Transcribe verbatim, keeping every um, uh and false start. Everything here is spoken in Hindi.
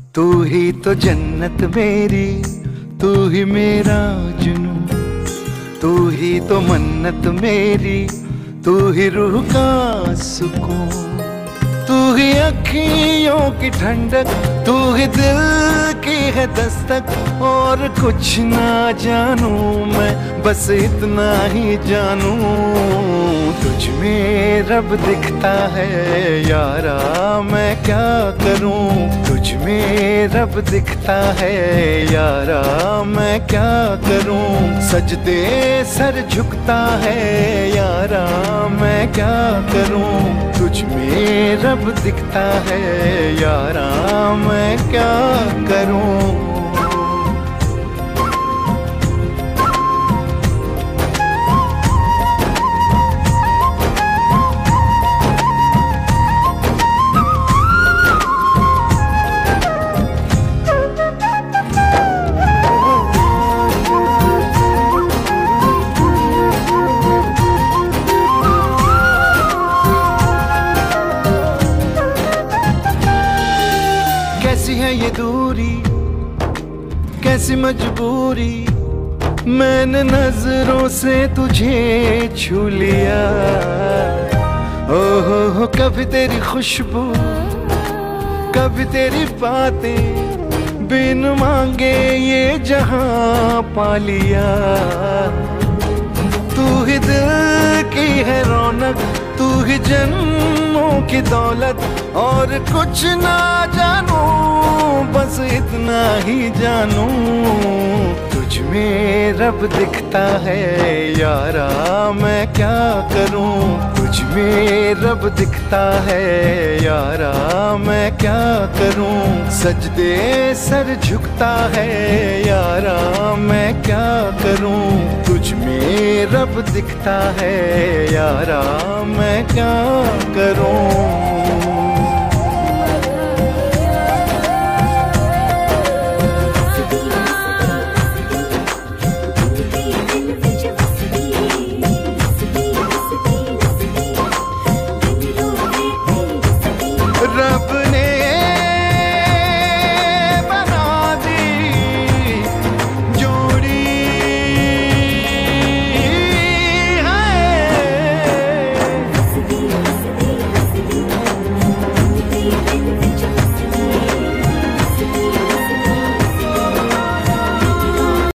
तू ही तो जन्नत मेरी, तू ही मेरा जुनू, तू ही तो मन्नत मेरी, तू ही रूह का सुकून, तू ही अखियों की ठंडक, तू ही दिल की है दस्तक। और कुछ ना जानू मैं, बस इतना ही जानू, तुझ में रब दिखता है यारा, मैं क्या करूं। तुझ में रब दिखता है यारा, मैं क्या करूं। सजदे सर झुकता है यारा, मैं क्या करूं। तुझ में रब दिखता है यारा, मैं क्या करूं। कैसी है ये दूरी, कैसी मजबूरी, मैंने नजरों से तुझे छू लिया। ओ हो हो कभी तेरी खुशबू, कभी तेरी बातें, बिन मांगे ये जहां पा लिया। तू ही दिल की है रौनक, तू ही जन्मों की दौलत। और कुछ ना जानू, बस इतना ही जानू, तुझ में रब दिखता है यारा, मैं क्या करूं। तुझ में रब दिखता है यारा, मैं क्या करूं। सजदे सर झुकता है यारा, मैं क्या करूं। तुझ में रब दिखता है यारा, मैं क्या करूं।